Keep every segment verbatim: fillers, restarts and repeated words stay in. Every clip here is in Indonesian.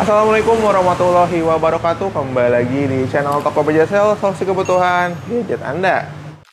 Assalamualaikum warahmatullahi wabarakatuh. Kembali lagi di channel Tokopedia Sale, solusi kebutuhan gadget Anda.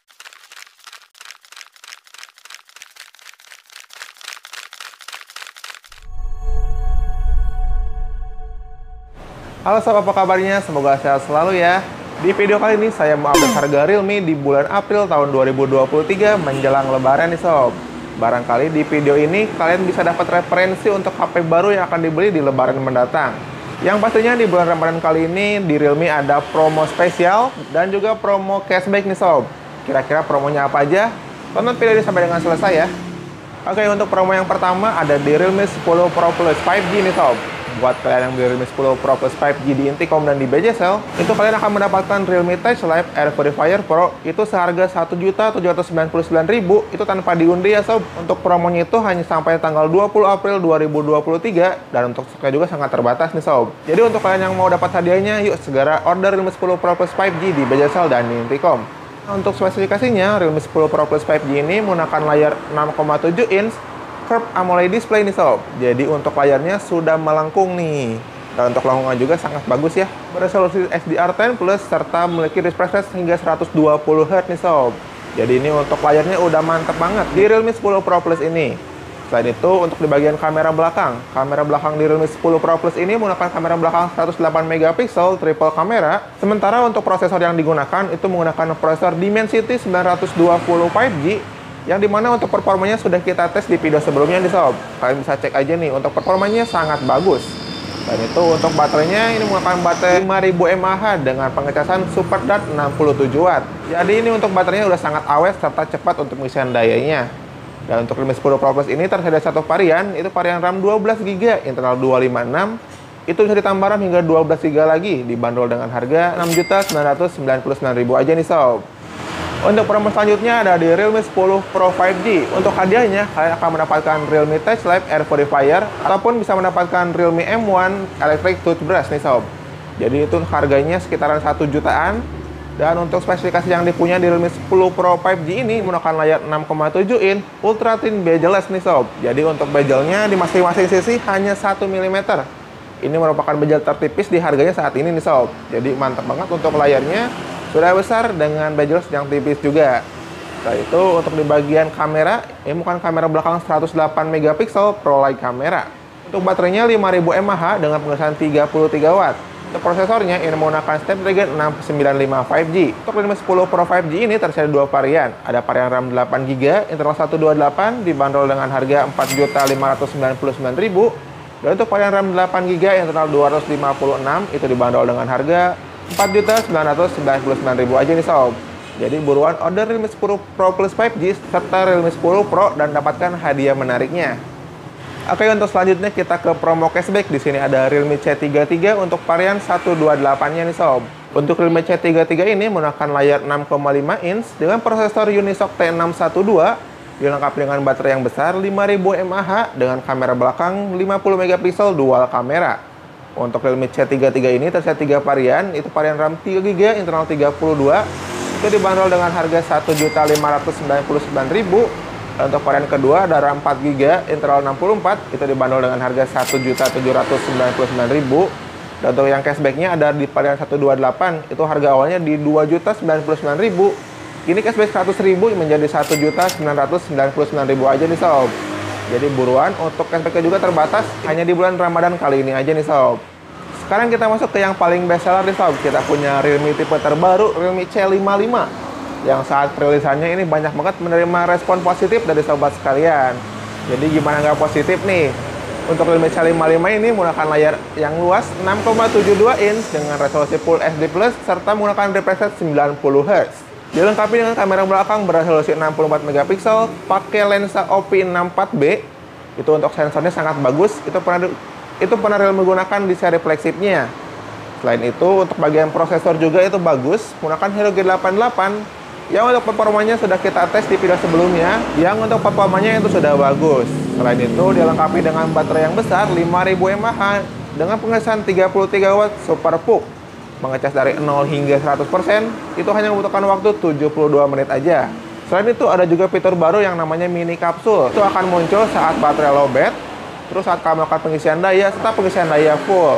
Halo sob, apa kabarnya? Semoga sehat selalu ya. Di video kali ini saya mau update harga Realme di bulan April tahun dua ribu dua puluh tiga menjelang lebaran nih sob. Barangkali di video ini kalian bisa dapat referensi untuk H P baru yang akan dibeli di lebaran mendatang. Yang pastinya di bulan Ramadan kali ini di Realme ada promo spesial dan juga promo cashback nih sob. Kira-kira promonya apa aja? Tonton video ini sampai dengan selesai ya. Oke, untuk promo yang pertama ada di Realme sepuluh Pro Plus lima G nih sob. Buat kalian yang beli Realme sepuluh Pro Plus lima G di Intikom dan di B J Sale, itu kalian akan mendapatkan Realme Touch Live Air Purifier Pro itu seharga satu juta tujuh ratus sembilan puluh sembilan ribu, itu tanpa diundi ya sob. Untuk promonya itu hanya sampai tanggal dua puluh April dua ribu dua puluh tiga dan untuk stoknya juga sangat terbatas nih sob. Jadi untuk kalian yang mau dapat hadiahnya, yuk segera order Realme sepuluh Pro Plus lima G di B J Sale dan di Intikom. Untuk spesifikasinya, Realme sepuluh Pro Plus lima G ini menggunakan layar enam koma tujuh inch Curved AMOLED display nih sob. Jadi untuk layarnya sudah melengkung nih. Dan untuk lengkungan juga sangat bagus ya. Beresolusi H D R sepuluh plus serta memiliki refresh rate hingga seratus dua puluh hertz nih sob. Jadi ini untuk layarnya udah mantep banget di Realme sepuluh Pro Plus ini. Selain itu untuk di bagian kamera belakang, kamera belakang di Realme sepuluh Pro Plus ini menggunakan kamera belakang seratus delapan megapiksel triple kamera. Sementara untuk prosesor yang digunakan itu menggunakan prosesor Dimensity sembilan ratus dua puluh lima G, yang dimana untuk performanya sudah kita tes di video sebelumnya nih sob. Kalian bisa cek aja nih, untuk performanya sangat bagus. Dan itu untuk baterainya ini menggunakan baterai lima ribu mAh dengan pengecasan Super Dart enam puluh tujuh watt. Jadi ini untuk baterainya udah sangat awet serta cepat untuk pengisian dayanya. Dan untuk Realme sepuluh Pro Plus ini tersedia satu varian, itu varian RAM dua belas giga internal dua lima enam. Itu bisa ditambah RAM hingga dua belas giga lagi, dibanderol dengan harga enam juta sembilan ratus sembilan puluh sembilan ribu aja nih sob. Untuk promo selanjutnya ada di Realme sepuluh Pro lima G. Untuk hadiahnya, kalian akan mendapatkan Realme Touch Live Air Purifier ataupun bisa mendapatkan Realme M satu Electric Toothbrush nih sob. Jadi itu harganya sekitaran satu jutaan. Dan untuk spesifikasi yang dipunya di Realme sepuluh Pro lima G ini menggunakan layar enam koma tujuh inch Ultra Thin Bezel-less nih sob. Jadi untuk bezelnya di masing-masing sisi hanya satu milimeter. Ini merupakan bezel tertipis di harganya saat ini nih sob. Jadi mantap banget untuk layarnya. Sudah besar dengan bezel yang tipis juga. Setelah itu untuk di bagian kamera, ini bukan kamera belakang seratus delapan megapiksel Pro Light kamera. Untuk baterainya lima ribu mAh dengan pengisian tiga puluh tiga watt. Untuk prosesornya ini menggunakan Snapdragon enam sembilan lima lima G. Untuk Realme sepuluh Pro lima G ini tersedia dua varian. Ada varian RAM delapan giga internal seratus dua puluh delapan dibanderol dengan harga empat juta lima ratus sembilan puluh sembilan ribu. Dan untuk varian RAM delapan giga internal dua ratus lima puluh enam itu dibanderol dengan harga empat juta sembilan ratus sembilan puluh sembilan ribu aja nih sob. Jadi buruan order Realme sepuluh Pro Plus lima G serta Realme sepuluh Pro dan dapatkan hadiah menariknya. Oke, untuk selanjutnya kita ke promo cashback. Di sini ada Realme C tiga puluh tiga untuk varian seratus dua puluh delapan-nya nih sob. Untuk Realme C tiga puluh tiga ini menggunakan layar enam koma lima inch dengan prosesor Unisoc T enam satu dua, dilengkapi dengan baterai yang besar lima ribu mAh dengan kamera belakang lima puluh megapiksel dual kamera. Untuk Realme C tiga puluh tiga ini tersedia tiga varian, itu varian RAM tiga giga internal tiga puluh dua, itu dibanderol dengan harga satu juta lima ratus sembilan puluh sembilan ribu. Dan untuk varian kedua ada RAM empat giga internal enam puluh empat, itu dibanderol dengan harga satu juta tujuh ratus sembilan puluh sembilan ribu. Dan untuk yang cashbacknya ada di varian seratus dua puluh delapan, itu harga awalnya di dua juta sembilan puluh sembilan ribu. Kini cashback seratus ribu menjadi satu juta sembilan ratus sembilan puluh sembilan ribu aja nih sob. Jadi buruan, untuk cashbacknya juga terbatas hanya di bulan Ramadan kali ini aja nih sob. Sekarang kita masuk ke yang paling best seller nih sob. Kita punya Realme tipe terbaru, Realme C lima puluh lima. Yang saat perilisannya ini banyak banget menerima respon positif dari sobat sekalian. Jadi gimana nggak positif nih? Untuk Realme C lima puluh lima ini menggunakan layar yang luas enam koma tujuh dua inch dengan resolusi Full H D plus serta menggunakan refresh rate sembilan puluh hertz. Dilengkapi dengan kamera belakang beresolusi enam puluh empat megapiksel, pakai lensa O P enam puluh empat B. Itu untuk sensornya sangat bagus. Itu pernah itu pernah Realme menggunakan di seri flagshipnya. Selain itu untuk bagian prosesor juga itu bagus, menggunakan Helio G delapan puluh delapan. Yang untuk performanya sudah kita tes di video sebelumnya, yang untuk performanya itu sudah bagus. Selain itu dilengkapi dengan baterai yang besar lima ribu mAh dengan pengisian tiga puluh tiga watt Super P U C. Mengecas dari nol hingga seratus persen itu hanya membutuhkan waktu tujuh puluh dua menit aja. Selain itu ada juga fitur baru yang namanya mini kapsul. Itu akan muncul saat baterai lowbat, terus saat kamu melakukan pengisian daya serta pengisian daya full.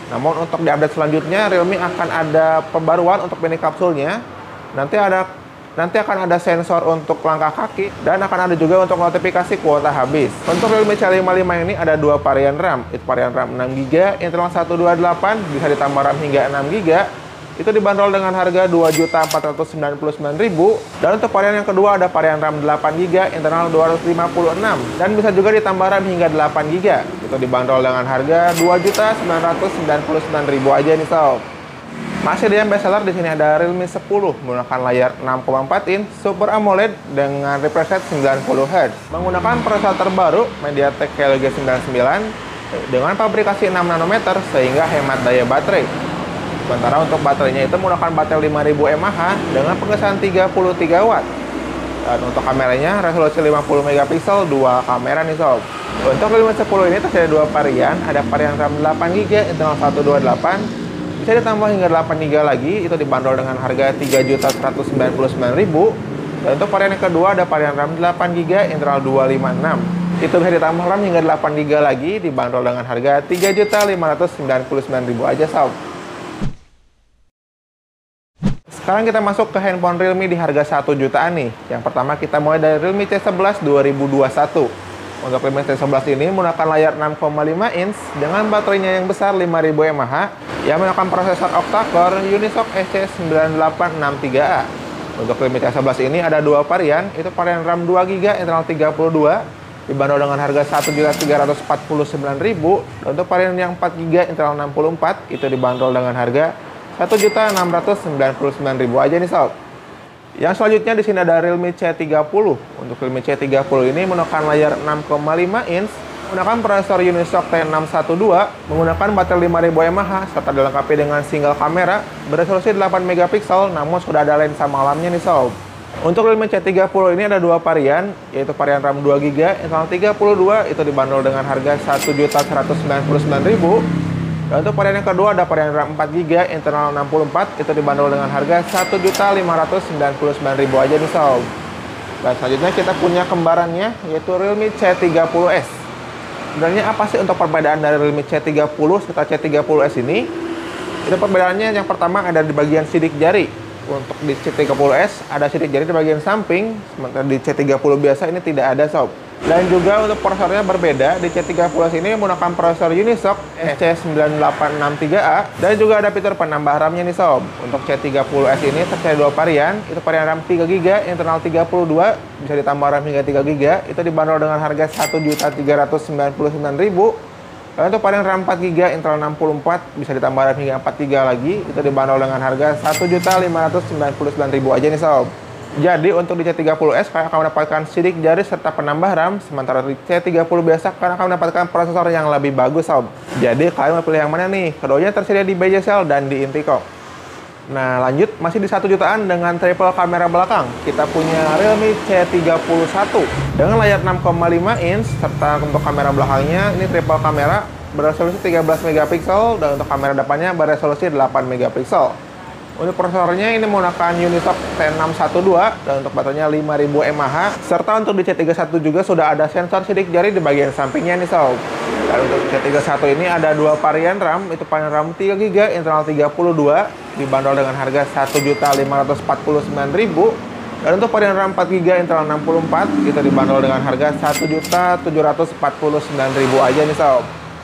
Namun untuk di update selanjutnya, Realme akan ada pembaruan untuk mini kapsulnya. Nanti ada nanti akan ada sensor untuk langkah kaki dan akan ada juga untuk notifikasi kuota habis. Untuk Realme C lima puluh lima ini ada dua varian RAM, itu varian RAM enam giga, internal seratus dua puluh delapan, bisa ditambah RAM hingga enam giga. Itu dibanderol dengan harga dua juta empat ratus sembilan puluh sembilan ribu. Dan untuk varian yang kedua ada varian RAM delapan giga, internal dua ratus lima puluh enam, dan bisa juga ditambah RAM hingga delapan giga. Itu dibanderol dengan harga dua juta sembilan ratus sembilan puluh sembilan ribu aja nih sob. Masih di yang best seller, di sini ada Realme sepuluh menggunakan layar enam koma empat inch Super AMOLED dengan refresh rate sembilan puluh hertz. Menggunakan prosesor terbaru MediaTek Helio G sembilan puluh sembilan dengan pabrikasi enam nanometer sehingga hemat daya baterai. Sementara untuk baterainya itu menggunakan baterai lima ribu mAh dengan pengesahan tiga puluh tiga watt. Dan untuk kameranya resolusi lima puluh megapiksel, dua kamera nih sob. Untuk Realme sepuluh ini tersedia dua varian, ada varian RAM delapan giga, internal seratus dua puluh delapan, bisa ditambah hingga delapan giga lagi, itu dibanderol dengan harga tiga juta seratus sembilan puluh sembilan ribu. Dan untuk varian yang kedua ada varian RAM delapan giga, internal dua ratus lima puluh enam. Itu bisa ditambah RAM hingga delapan giga lagi, dibanderol dengan harga tiga juta lima ratus sembilan puluh sembilan ribu aja sob. Sekarang kita masuk ke handphone Realme di harga satu jutaan nih. Yang pertama kita mulai dari Realme C sebelas dua ribu dua puluh satu. Untuk Realme C sebelas ini menggunakan layar enam koma lima inch dengan baterainya yang besar lima ribu mAh yang menggunakan prosesor octa-core Unisoc S C sembilan delapan enam tiga A. Untuk Realme C sebelas ini ada dua varian, itu varian RAM dua giga, internal tiga puluh dua, dibanderol dengan harga satu juta tiga ratus empat puluh sembilan ribu. Dan untuk varian yang empat giga, internal enam puluh empat, itu dibanderol dengan harga satu juta enam ratus sembilan puluh sembilan ribu aja nih sob. Yang selanjutnya di sini ada Realme C tiga puluh. Untuk Realme C tiga puluh ini menggunakan layar enam koma lima inch, menggunakan prosesor Unisoc T enam satu dua, menggunakan baterai lima ribu mAh serta dilengkapi dengan single kamera beresolusi delapan megapiksel, namun sudah ada lensa malamnya nih sob. Untuk Realme C tiga puluh ini ada dua varian, yaitu varian RAM dua giga, internal tiga puluh dua, itu dibanderol dengan harga satu juta seratus sembilan puluh sembilan ribu. Dan untuk varian yang kedua ada varian RAM empat giga, internal enam puluh empat, itu dibanderol dengan harga satu juta lima ratus sembilan puluh sembilan ribu aja nih sob. Dan selanjutnya kita punya kembarannya, yaitu Realme C tiga puluh S. Sebenarnya apa sih untuk perbedaan dari Realme C tiga puluh serta C tiga puluh S ini? Itu perbedaannya yang pertama ada di bagian sidik jari. Untuk di C tiga puluh S ada sidik jari di bagian samping, sementara di C tiga puluh biasa ini tidak ada sob. Dan juga untuk prosesornya berbeda, di C tiga puluh S ini menggunakan prosesor Unisoc S C sembilan delapan enam tiga A dan juga ada fitur penambah RAM-nya nih sob. Untuk C tiga puluh S ini tersedia dua varian, itu varian RAM tiga giga, internal tiga puluh dua, bisa ditambah RAM hingga tiga giga, itu dibanderol dengan harga satu juta tiga ratus sembilan puluh sembilan ribu. Dan untuk varian RAM empat giga, internal enam puluh empat, bisa ditambah RAM hingga empat giga lagi, itu dibanderol dengan harga satu juta lima ratus sembilan puluh sembilan ribu aja nih sob. Jadi untuk di C tiga puluh S kalian akan mendapatkan sidik jari serta penambah RAM, sementara di C tiga puluh biasa kalian akan mendapatkan prosesor yang lebih bagus sob. Jadi kalian mau pilih yang mana nih? Keduanya tersedia di B J Cell dan di Intico. Nah lanjut, masih di satu jutaan dengan triple kamera belakang. Kita punya Realme C tiga puluh satu dengan layar enam koma lima inch serta untuk kamera belakangnya ini triple kamera beresolusi tiga belas megapiksel dan untuk kamera depannya beresolusi delapan megapiksel. Untuk prosesornya ini menggunakan Unisoc T enam satu dua dan untuk baterainya lima ribu mAh serta untuk di C tiga puluh satu juga sudah ada sensor sidik jari di bagian sampingnya nih sob. Dan untuk C tiga puluh satu ini ada dua varian RAM, itu varian RAM tiga giga, internal tiga puluh dua, dibanderol dengan harga satu juta lima ratus empat puluh sembilan ribu. Dan untuk varian RAM empat giga, internal enam puluh empat, itu dibanderol dengan harga satu juta tujuh ratus empat puluh sembilan ribu aja nih sob.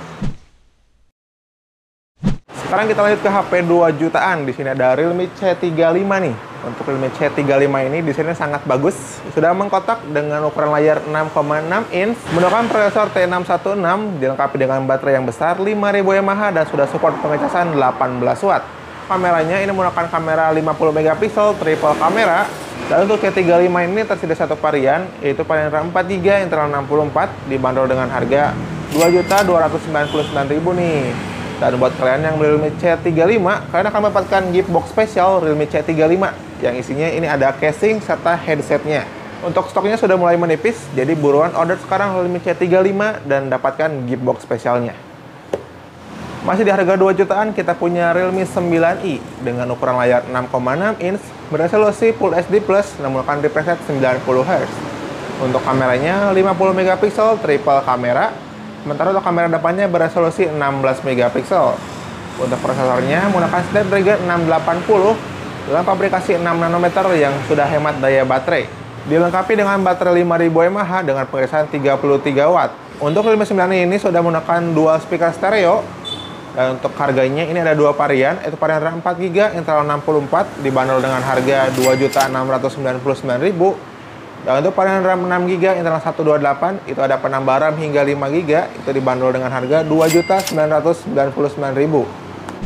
Sekarang kita lanjut ke H P dua jutaan. Di sini ada Realme C tiga puluh lima nih. Untuk Realme C tiga puluh lima ini desainnya sangat bagus. Sudah mengkotak dengan ukuran layar enam koma enam inch, menggunakan prosesor T enam satu enam, dilengkapi dengan baterai yang besar lima ribu mAh dan sudah support pengecasan delapan belas watt. Kameranya ini menggunakan kamera lima puluh megapiksel triple kamera. Dan untuk C tiga puluh lima ini tersedia satu varian, yaitu varian RAM empat giga, internal enam puluh empat, dibanderol dengan harga dua juta dua ratus sembilan puluh sembilan ribu nih. Dan buat kalian yang beli Realme C tiga puluh lima, kalian akan mendapatkan gift box spesial Realme C tiga puluh lima yang isinya ini ada casing serta headsetnya. Untuk stoknya sudah mulai menipis, jadi buruan order sekarang Realme C tiga puluh lima dan dapatkan gift box spesialnya. Masih di harga dua jutaan, kita punya Realme sembilan i dengan ukuran layar enam koma enam inch, beresolusi Full H D plus, dan menggunakan refresh rate sembilan puluh hertz. Untuk kameranya lima puluh megapiksel triple kamera. Sementara untuk kamera depannya beresolusi enam belas megapiksel. Untuk prosesornya menggunakan Snapdragon enam delapan puluh dengan pabrikasi enam nanometer yang sudah hemat daya baterai. Dilengkapi dengan baterai lima ribu mAh dengan pengisian tiga puluh tiga watt. Untuk Realme sembilan ini sudah menggunakan dual speaker stereo. Dan untuk harganya ini ada dua varian, yaitu varian RAM empat giga internal enam puluh empat dibanderol dengan harga dua juta enam ratus sembilan puluh sembilan ribu rupiah. Dan untuk varian RAM enam giga internal seratus dua puluh delapan itu ada penambah RAM hingga lima giga, itu dibanderol dengan harga dua juta sembilan ratus sembilan puluh sembilan ribu rupiah.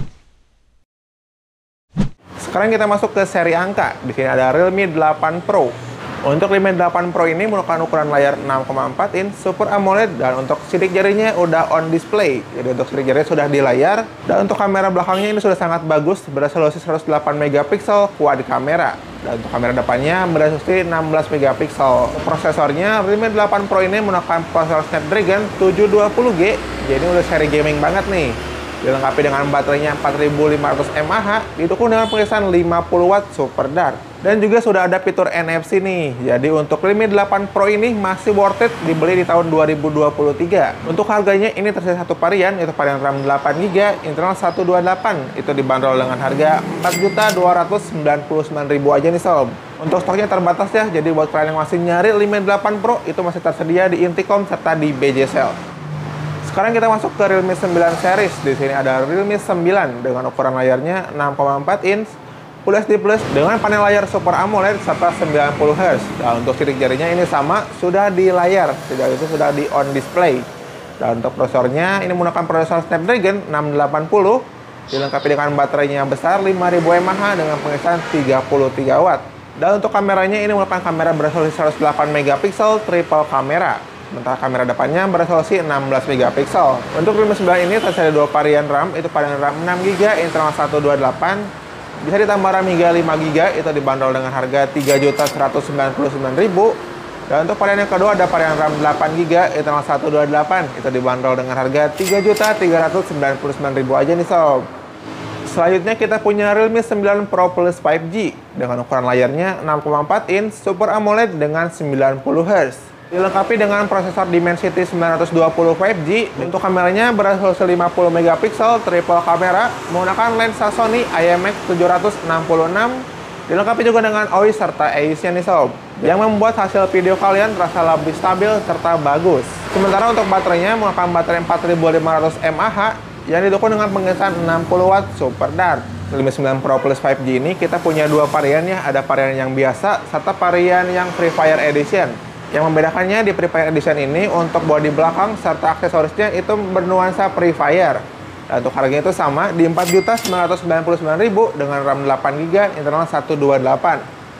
Sekarang kita masuk ke seri angka. Di sini ada Realme delapan Pro. Untuk Realme delapan Pro ini menggunakan ukuran layar enam koma empat inch Super AMOLED, dan untuk sidik jarinya udah on display. Jadi untuk sidik jarinya sudah di layar, dan untuk kamera belakangnya ini sudah sangat bagus, beresolusi seratus delapan megapiksel quad kamera. Dan untuk kamera depannya beresolusi enam belas megapiksel. Prosesornya Realme delapan Pro ini menggunakan prosesor Snapdragon tujuh dua puluh G. Jadi udah seri gaming banget nih. Dilengkapi dengan baterainya empat ribu lima ratus mAh, didukung dengan pengisian lima puluh watt Super Dart. Dan juga sudah ada fitur N F C nih. Jadi untuk Realme delapan Pro ini masih worth it dibeli di tahun dua ribu dua puluh tiga. Untuk harganya ini tersedia satu varian, yaitu varian RAM delapan giga internal seratus dua puluh delapan. Itu dibanderol dengan harga empat juta dua ratus sembilan puluh sembilan ribu rupiah aja nih sob. Untuk stoknya terbatas ya, jadi buat kalian yang masih nyari Realme delapan Pro itu masih tersedia di Intikom serta di B J Cell. Sekarang kita masuk ke Realme sembilan series. Di sini ada Realme sembilan dengan ukuran layarnya enam koma empat inch Full H D Plus dengan panel layar Super AMOLED serta sembilan puluh hertz. Dan untuk sidik jarinya ini sama, sudah di layar, tidak itu sudah di on display. Dan untuk prosesornya ini menggunakan prosesor Snapdragon enam delapan puluh, dilengkapi dengan baterainya besar lima ribu mAh dengan pengisian tiga puluh tiga watt. Dan untuk kameranya ini menggunakan kamera beresolusi seratus delapan megapiksel triple kamera. Sementara kamera depannya beresolusi enam belas megapiksel. Untuk Realme sembilan ini tersedia dua varian RAM, itu varian RAM enam giga internal seratus dua puluh delapan. Bisa ditambah RAM hingga lima giga, itu dibanderol dengan harga tiga juta seratus sembilan puluh sembilan ribu rupiah. Dan untuk varian yang kedua ada varian RAM delapan giga internal seratus dua puluh delapan, itu dibanderol dengan harga tiga juta tiga ratus sembilan puluh sembilan ribu rupiah aja nih sob. Selanjutnya kita punya Realme sembilan Pro Plus lima G dengan ukuran layarnya enam koma empat inch Super AMOLED dengan sembilan puluh hertz. Dilengkapi dengan prosesor Dimensity sembilan ratus dua puluh lima G. Untuk kameranya beresolusi lima puluh megapiksel triple kamera menggunakan lensa Sony I M X tujuh ratus enam puluh enam. Dilengkapi juga dengan O I S serta A I S-nya nih sob, yang membuat hasil video kalian terasa lebih stabil serta bagus. Sementara untuk baterainya menggunakan baterai empat ribu lima ratus mAh yang didukung dengan pengisian enam puluh watt Super Dart. Realme sembilan Pro Plus lima G ini kita punya dua varian ya, ada varian yang biasa serta varian yang Free Fire Edition. Yang membedakannya di Free Fire Edition ini untuk bodi belakang serta aksesorisnya itu bernuansa Free Fire. Dan untuk harganya itu sama di empat juta sembilan ratus sembilan puluh sembilan ribu rupiah dengan RAM delapan giga internal seratus dua puluh delapan.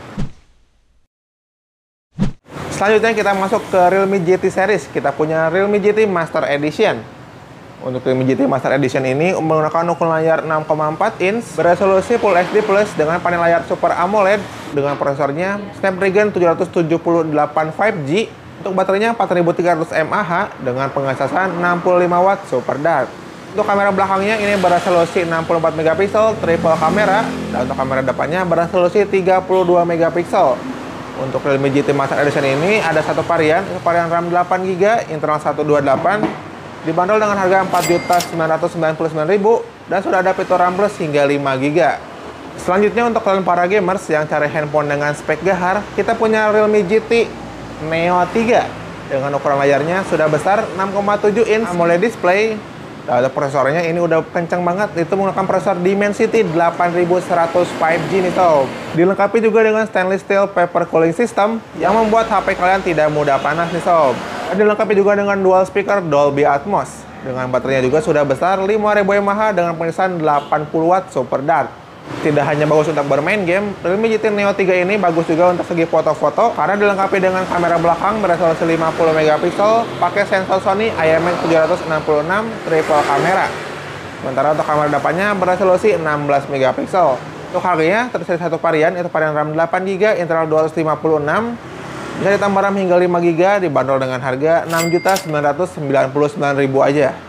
Selanjutnya kita masuk ke Realme G T series. Kita punya Realme G T Master Edition. Untuk Realme G T Master Edition ini menggunakan ukuran layar enam koma empat inch beresolusi Full H D Plus dengan panel layar Super AMOLED dengan prosesornya Snapdragon tujuh ratus tujuh puluh delapan lima G. Untuk baterainya empat ribu tiga ratus mAh dengan pengecasan enam puluh lima watt Super Dart. Untuk kamera belakangnya ini beresolusi enam puluh empat megapiksel triple kamera, dan untuk kamera depannya beresolusi tiga puluh dua megapiksel. Untuk Realme G T Master Edition ini ada satu varian, varian RAM delapan giga internal seratus dua puluh delapan. Dibanderol dengan harga empat juta sembilan ratus sembilan puluh sembilan ribu rupiah dan sudah ada fitur RAM Plus hingga lima giga. Selanjutnya untuk kalian para gamers yang cari handphone dengan spek gahar, kita punya Realme G T Neo tiga dengan ukuran layarnya sudah besar enam koma tujuh inch AMOLED display. Dan prosesornya ini udah kencang banget, itu menggunakan prosesor Dimensity delapan ribu seratus lima G nih sob. Dilengkapi juga dengan stainless steel paper cooling system yang membuat H P kalian tidak mudah panas nih sob. Dan dilengkapi juga dengan dual speaker Dolby Atmos. Dengan baterainya juga sudah besar lima ribu mAh dengan pengisian delapan puluh watt Super Dart. Tidak hanya bagus untuk bermain game, Realme G T Neo tiga ini bagus juga untuk segi foto-foto karena dilengkapi dengan kamera belakang beresolusi lima puluh megapiksel, pakai sensor Sony I M X tujuh ratus enam puluh enam triple kamera. Sementara untuk kamera depannya beresolusi enam belas megapiksel. Untuk harganya tersedia satu varian, itu varian RAM delapan giga internal dua ratus lima puluh enam. Bisa ditambah RAM hingga lima giga, dibanderol dengan harga enam juta sembilan ratus sembilan puluh sembilan ribu rupiah aja.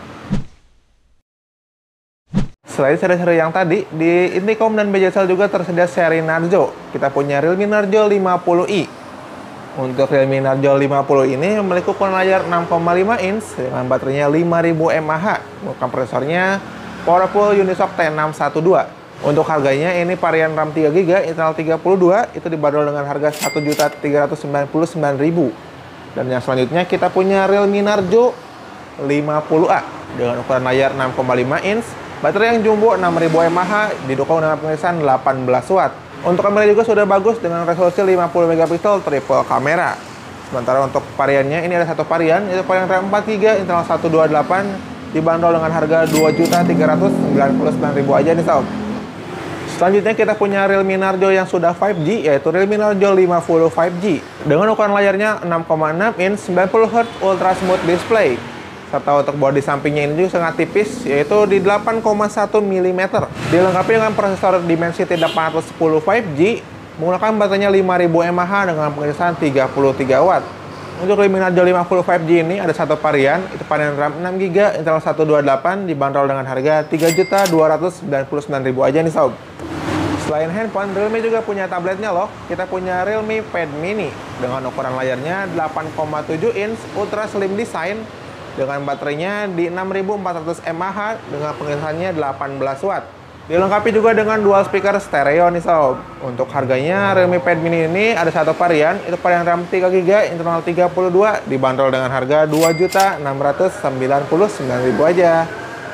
Selain seri-seri yang tadi, di Intikom dan B J Cell juga tersedia seri Narzo. Kita punya Realme Narzo lima puluh i. Untuk Realme Narzo lima puluh ini memiliki ukuran layar enam koma lima inch dengan baterainya lima ribu mAh. Bukan prosesornya Powerful Unisoc T enam satu dua. Untuk harganya ini varian RAM tiga giga, internal tiga puluh dua, itu dibanderol dengan harga satu juta tiga ratus sembilan puluh sembilan ribu. Dan yang selanjutnya kita punya Realme Narzo lima puluh A dengan ukuran layar enam koma lima inch, baterai yang jumbo enam ribu mAh, didukung dengan pengisian delapan belas watt. Untuk kamera juga sudah bagus dengan resolusi lima puluh megapiksel triple kamera. Sementara untuk variannya ini ada satu varian, yaitu varian RAM empat giga, internal seratus dua puluh delapan, dibanderol dengan harga dua juta tiga ratus sembilan puluh sembilan ribu aja nih sob. Selanjutnya kita punya Realme Narzo yang sudah lima G, yaitu Realme Narzo lima puluh lima G. Dengan ukuran layarnya enam koma enam inch, sembilan puluh hertz Ultra Smooth Display. Serta untuk bodi sampingnya ini juga sangat tipis, yaitu di delapan koma satu milimeter. Dilengkapi dengan prosesor Dimensity delapan ratus sepuluh lima G, menggunakan baterainya lima ribu mAh dengan pengisian tiga puluh tiga watt. Untuk Realme Narzo lima puluh lima G ini ada satu varian, itu varian RAM enam giga, internal seratus dua puluh delapan, dibanderol dengan harga tiga juta dua ratus sembilan puluh sembilan ribu aja nih sob. Selain handphone, Realme juga punya tabletnya loh. Kita punya Realme Pad Mini dengan ukuran layarnya delapan koma tujuh inch, ultra slim design, dengan baterainya di enam ribu empat ratus mAh dengan pengisiannya delapan belas watt. Dilengkapi juga dengan dual speaker stereo nih sob. Untuk harganya Realme Pad Mini ini ada satu varian, itu varian RAM tiga giga, internal tiga puluh dua, dibanderol dengan harga dua juta enam ratus sembilan puluh sembilan ribu aja.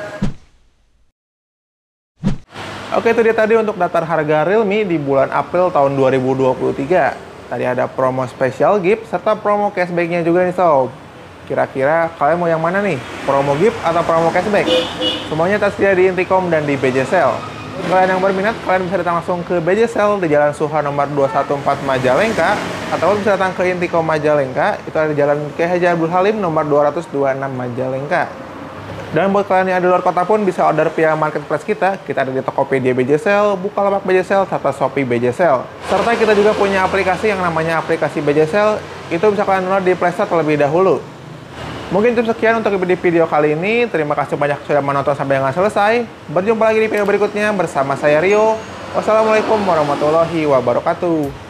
Oke, itu dia tadi untuk daftar harga Realme di bulan April tahun dua ribu dua puluh tiga. Tadi ada promo spesial gift serta promo cashback-nya juga nih sob. Kira-kira kalian mau yang mana nih? Promo gift atau promo cashback? Semuanya tersedia di Intikom dan di B J Sale. Untuk kalian yang berminat, kalian bisa datang langsung ke B J Sale di Jalan Suha nomor dua satu empat Majalengka, atau bisa datang ke Intikom Majalengka, itu ada di Jalan K H Abdul Halim nomor dua ratus dua puluh enam Majalengka. Dan buat kalian yang ada di luar kota pun bisa order via marketplace kita. Kita ada di Tokopedia B J Sale, Bukalapak B J Sale, serta Shopee B J Sale. Serta kita juga punya aplikasi yang namanya aplikasi B J Sale. Itu bisa kalian download di Play Store terlebih dahulu. Mungkin cukup sekian untuk di video kali ini. Terima kasih banyak sudah menonton sampai dengan selesai. Berjumpa lagi di video berikutnya bersama saya Rio. Wassalamualaikum warahmatullahi wabarakatuh.